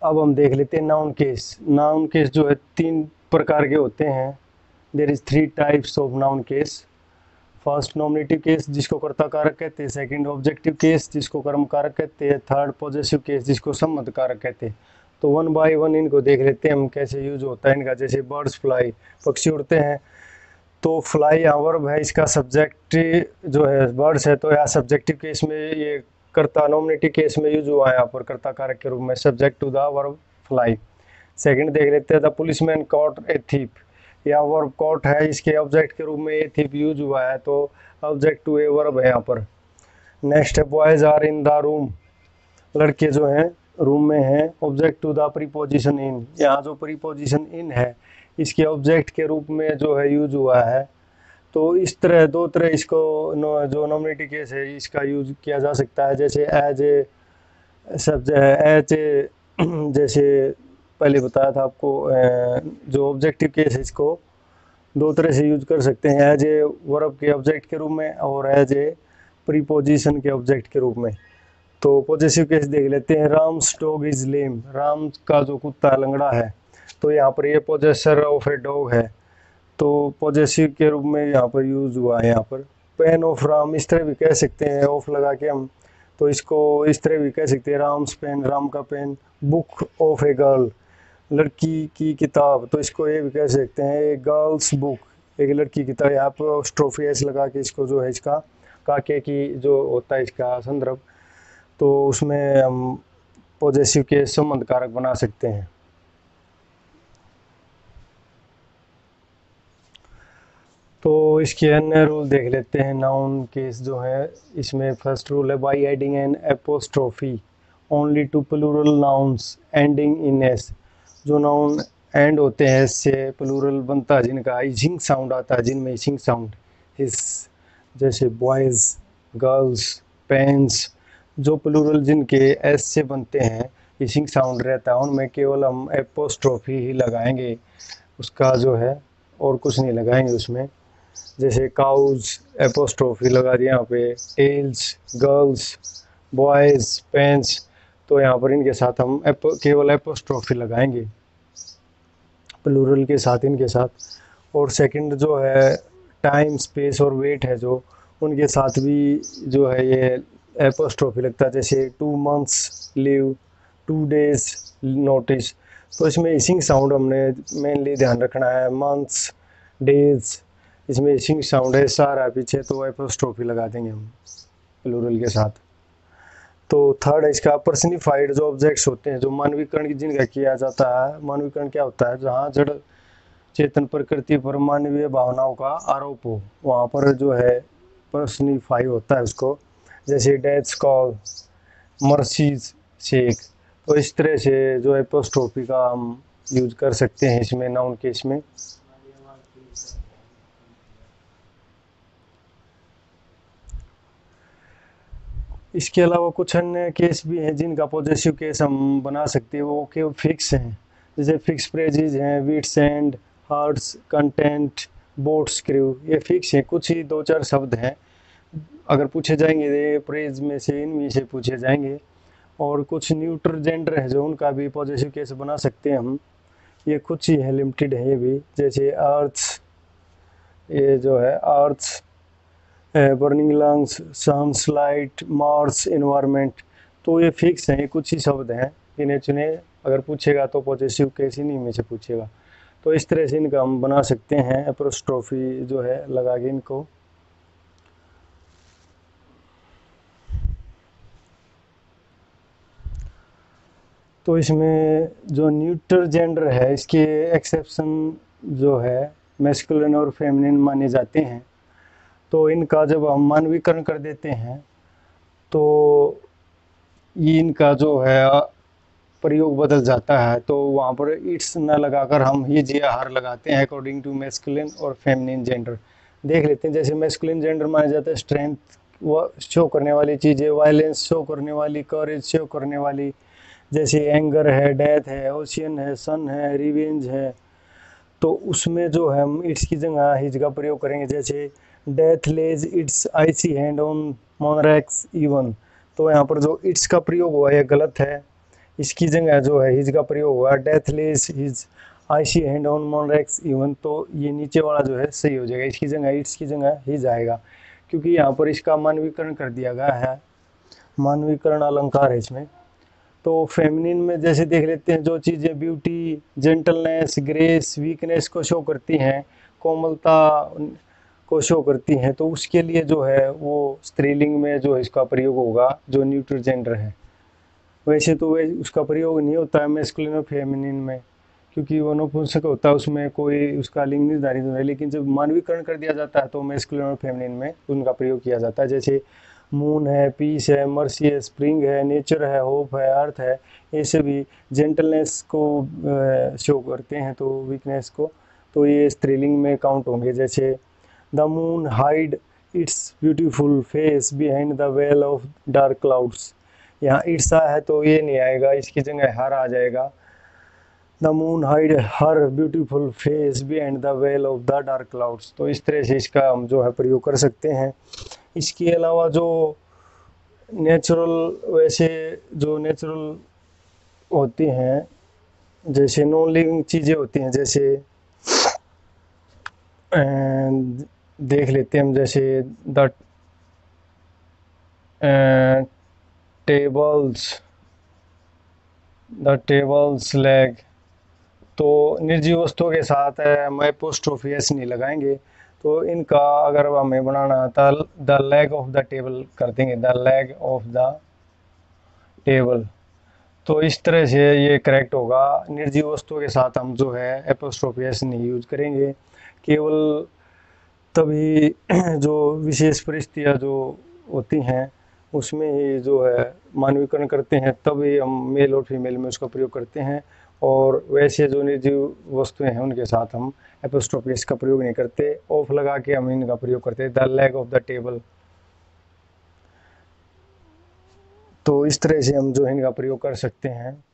अब हम देख लेते हैं नाउन केस। नाउन केस जो है 3 प्रकार के होते हैं। There is 3 types of noun case. First nominative case जिसको कर्ता कारक कहते हैं, सेकंड ऑब्जेक्टिव केस जिसको कर्म कारक कहते हैं, थर्ड पॉजेसिव केस जिसको संबंध कारक कहते हैं। तो वन बाय वन इनको देख लेते हैं हम कैसे यूज होता है इनका। जैसे बर्ड्स फ्लाई, पक्षी उड़ते हैं, तो फ्लाई यहाँ वर्ब है, इसका सब्जेक्ट जो है बर्ड्स है, तो यहाँ सब्जेक्टिव केस में ये कर्ता नॉमिनेटिव केस में यूज हुआ है यहाँ पर कर्ता कारक के रूप में, subject to the verb fly. Second देख लेते हैं the policeman caught a thief, या वर्ब कॉट है, इसके ऑब्जेक्ट के रूप में ए थीप यूज हुआ है, तो ऑब्जेक्ट टू ए वर्ब है यहाँ पर। नेक्स्ट है boys are in the room, लड़के जो हैं रूम में हैं, object to the preposition in, यहाँ जो प्रीपोजिशन इन है इसके ऑब्जेक्ट के रूप में जो है यूज हुआ है। तो इस तरह 2 तरह इसको जो नॉमिनेटिव केस है इसका यूज किया जा सकता है। जैसे as a subject, as a जैसे पहले बताया था आपको, जो ऑब्जेक्टिव केस है इसको 2 तरह से यूज कर सकते हैं, एज ए वर्ब के ऑब्जेक्ट के रूप में और एज ए प्रीपोजिशन के ऑब्जेक्ट के रूप में। तो पॉजेसिव केस देख लेते हैं। Ram's dog is lame, Ram का जो कुत्ता लंगड़ा है, तो यहाँ पर ये पोजेसर ऑफ ए डॉग है, तो पॉजेसिव के रूप में यहाँ पर यूज हुआ है। यहाँ पर पेन ऑफ राम इस तरह भी कह सकते हैं, ऑफ लगा के हम, तो इसको इस तरह भी कह सकते हैं, राम्स पेन, राम का पेन। बुक ऑफ ए गर्ल, लड़की की किताब, तो इसको ये भी कह सकते हैं ए गर्ल्स बुक, एक लड़की की किताब। यहाँ पर स्ट्रोफी एस लगा के इसको जो है इसका काके की जो होता है इसका संदर्भ, तो उसमें हम पॉजेसिव के संबंध कारक बना सकते हैं। तो इसके अन्य रूल देख लेते हैं नाउन केस जो है इसमें। फर्स्ट रूल है by adding an apostrophe only to plural nouns ending in s, जो नाउन एंड होते हैं एस से प्लूरल बनता है जिनका इजिंग साउंड आता है, जिनमें इजिंग साउंड इस, जैसे बॉयज़, गर्ल्स, पेन्स, जो प्लूरल जिनके एस से बनते हैं इजिंग साउंड रहता है, उनमें केवल हम एपोस्ट्रोफी ही लगाएंगे, उसका जो है और कुछ नहीं लगाएंगे उसमें। जैसे काउज एपोस्ट्रोफी लगा दिया यहाँ पे, टेल्स, गर्ल्स, बॉयज़, पेन्स, तो यहाँ पर इनके साथ हम केवल एपोस्ट्रोफी लगाएंगे प्लूरल के साथ, इनके साथ। और सेकंड जो है टाइम, स्पेस और वेट है जो, उनके साथ भी जो है ये एपोस्ट्रोफी लगता है। जैसे 2 months लीव, 2 days नोटिस, तो इसमें इसिंग साउंड हमने मेनली ध्यान रखना है। मंथ्स, डेज, इसमें इसिंग साउंड है, सारा पीछे, तो एपोस्ट्रोफी लगा देंगे हम प्लूरल के साथ। तो थर्ड है इसका पर्सनिफाइड, जो ऑब्जेक्ट्स होते हैं, जो मानवीकरण जिनका किया जाता है। मानवीकरण क्या होता है, जहाँ जड़ चेतन प्रकृति पर मानवीय भावनाओं का आरोप हो, वहाँ पर जो है पर्सनिफाई होता है उसको। जैसे डेथ्स कॉल, मर्सीज शेक, तो इस तरह से जो एपोस्ट्रोफी का हम यूज कर सकते हैं इसमें नाउन केस में। इसके अलावा कुछ अन्य केस भी हैं जिनका पॉजेसिव केस हम बना सकते हैं, वो केवल फिक्स हैं। जैसे फिक्स फ्रेजेज हैं, wits end, hearts, content, boats crew, ये फिक्स हैं, कुछ ही 2-4 शब्द हैं, अगर पूछे जाएंगे ये प्रेज में से, इनमें से पूछे जाएंगे। और कुछ न्यूट्रल जेंडर है जो, उनका भी पॉजेसिव केस बना सकते हैं हम, ये कुछ ही है, लिमिटेड है ये भी। जैसे अर्थ, ये जो है earth, burning lungs, sunlight, Mars, environment, तो ये फिक्स हैं, ये कुछ ही शब्द हैं, इन्हें चुने, अगर पूछेगा तो पॉजेसिव केस इन्हीं में से पूछेगा। तो इस तरह से इनका हम बना सकते हैं एपोस्ट्रोफी जो है लगा के इनको। तो इसमें जो न्यूट्रल जेंडर है इसके एक्सेप्शन जो है मैस्कुलिन और फेमिनिन माने जाते हैं, तो इनका जब हम मानवीकरण कर देते हैं तो ये इनका जो है प्रयोग बदल जाता है, तो वहाँ पर इट्स न लगाकर हम ही जी आर लगाते हैं अकॉर्डिंग टू मैस्कुलिन और फेमिनिन जेंडर। देख लेते हैं, जैसे मैस्कुलिन जेंडर माना जाता है स्ट्रेंथ वो शो करने वाली चीज़ें, वायलेंस शो करने वाली, करेज शो करने वाली, जैसे एंगर है, डेथ है, ओशियन है, सन है, रिवेंज है, तो उसमें जो है हम इट्स की जगह हिज का प्रयोग करेंगे। जैसे death lays its icy hand on monarchs even, तो यहाँ पर जो इट्स का प्रयोग हुआ है गलत है, इसकी जगह जो है हिज का प्रयोग हुआ, death lays his icy hand on monarchs even, तो ये नीचे वाला जो है सही हो जाएगा, इसकी जगह इट्स की जगह हिज आएगा, क्योंकि यहाँ पर इसका मानवीकरण कर दिया गया है, मानवीकरण अलंकार है इसमें। तो फेमिनिन में जैसे देख लेते हैं, जो चीज़ें ब्यूटी, जेंटलनेस, ग्रेस, वीकनेस को शो करती हैं, कोमलता को शो करती हैं, तो उसके लिए जो है वो स्त्रीलिंग में जो इसका प्रयोग होगा, जो न्यूट्रल जेंडर है। वैसे तो वे उसका प्रयोग नहीं होता है मैस्कुलिन और फेमिनिन में, क्योंकि वो नपुंसक होता है, उसमें कोई उसका लिंग निर्धारित नहीं है, लेकिन जब मानवीकरण कर दिया जाता है तो मैस्कुलिन और फेमिनिन में उनका प्रयोग किया जाता है। जैसे मून है, पीस है, मर्सी है, स्प्रिंग है, नेचर है, होप है, अर्थ है, ये सभी जेंटलनेस को शो करते हैं, तो वीकनेस को, तो ये स्त्रीलिंग में काउंट होंगे। जैसे the moon hide its beautiful face behind the veil of dark clouds, यहाँ इट्स है तो ये नहीं आएगा, इसकी जगह हर आ जाएगा। The moon hide her beautiful face behind the veil of the dark clouds, तो इस तरह से इसका हम जो है प्रयोग कर सकते हैं। इसके अलावा जो नेचुरल, वैसे जो नेचुरल होती हैं, जैसे नॉन लिविंग चीज़ें होती हैं, जैसे देख लेते हैं हम, जैसे द टेबल्स लेग, तो निर्जीव वस्तुओं के साथ हम एपोस्ट्रोफी एस नहीं लगाएंगे, तो इनका अगर हमें बनाना था the leg of the table कर देंगे, the leg of the table, तो इस तरह से ये करेक्ट होगा। निर्जीव वस्तुओं के साथ हम जो है एपोस्ट्रोफी एस नहीं यूज करेंगे, केवल तभी जो विशेष परिस्थितियाँ जो होती हैं उसमें ही जो है मानवीकरण करते हैं, तभी हम मेल और फीमेल में उसका प्रयोग करते हैं, और वैसे जो निर्जीव वस्तुएं हैं उनके साथ हम एपोस्ट्रोफी एस का प्रयोग नहीं करते, ऑफ लगा के हम इनका प्रयोग करते हैं, the leg of the table. तो इस तरह से हम जो है इनका प्रयोग कर सकते हैं।